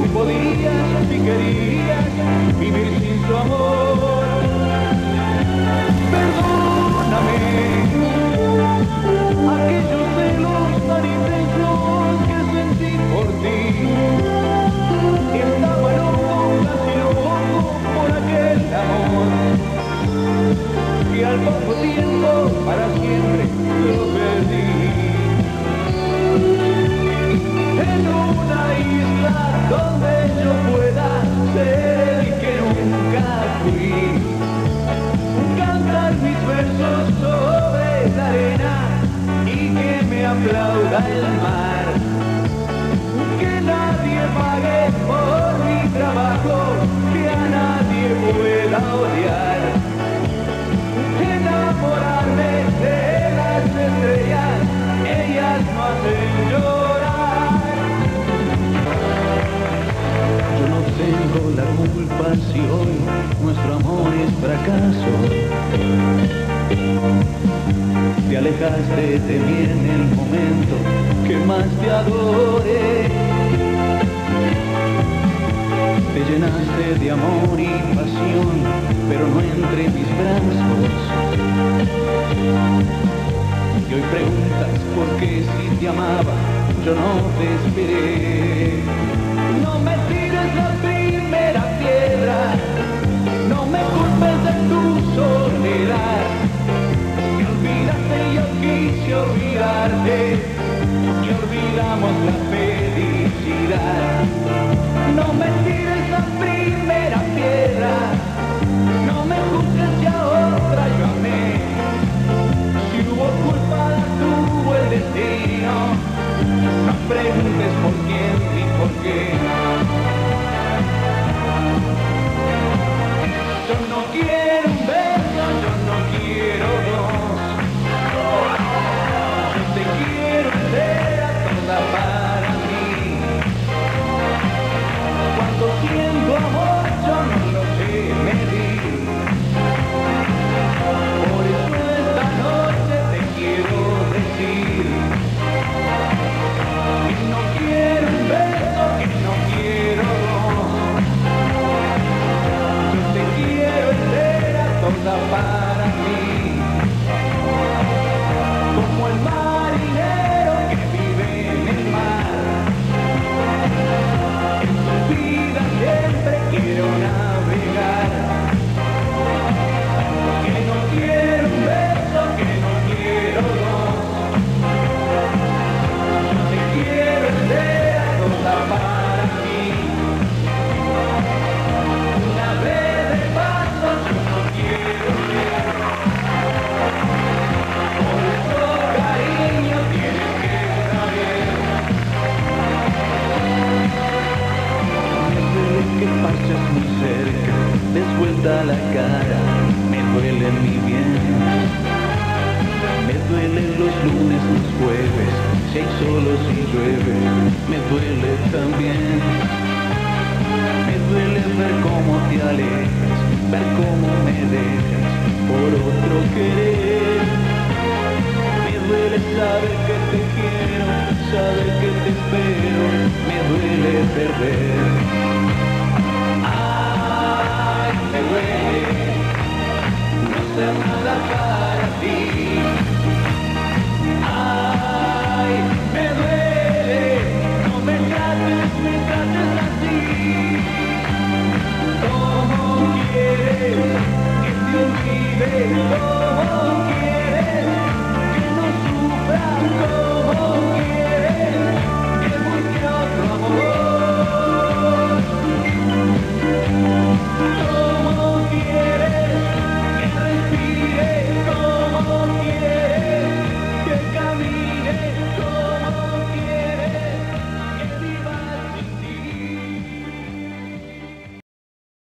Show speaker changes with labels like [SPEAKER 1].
[SPEAKER 1] podías, si querías vivir sin su amor. Perdóname aquellos celos tan intensos que sentí por ti. Estaba loco, casi loco por aquel amor, y al poco tiempo para siempre lo perdí. En una isla donde yo pueda ser el que nunca fui, cantar mis versos sobre la arena y que me aplauda el mar, que nadie pague por mi trabajo, que a nadie pueda odiar, enamorarme de las estrellas, ellas no hacen llorar. Yo no tengo la culpa si hoy nuestro amor es fracaso. Te alejaste de mí en el momento que más te adoré. Te llenaste de amor y pasión, pero no entre mis brazos. Y hoy preguntas por qué si te amaba yo no te esperé. No me tires la primera piedra, no me culpes de tu soledad. Me olvidaste y yo quise olvidarte, y olvidamos la felicidad. No me tires la primera piedra, no me juzgues si a otra yo amé. Si hubo culpa la tuvo el destino, no preguntes por quién ni por qué. Yo no quiero un beso, yo no quiero dos. Yo te quiero entera, toda para mí. Cuando siento amor yo no lo sé medir. Por eso esta noche te quiero decir que no quiero un beso, que no quiero dos. Yo te quiero entera, toda para mí. Como el marinero que vive en el mar, en su vida siempre quiero navegar. Que no quiero un beso, que no quiero dos. Yo te quiero entera, toda para mí. Una vez de paso yo no quiero ver. Por eso cariño tienes que saber. Me duele que pasas muy cerca, des vuelta la cara, me duele mi bien. Me duelen los lunes, los jueves, si hay sol o si llueve, me duele también. Me duele ver cómo te alejas, ver cómo me dejas por otro querer. Me duele saber que te quiero, saber que te espero, me duele perder. Ay, me duele no ser nada para ti.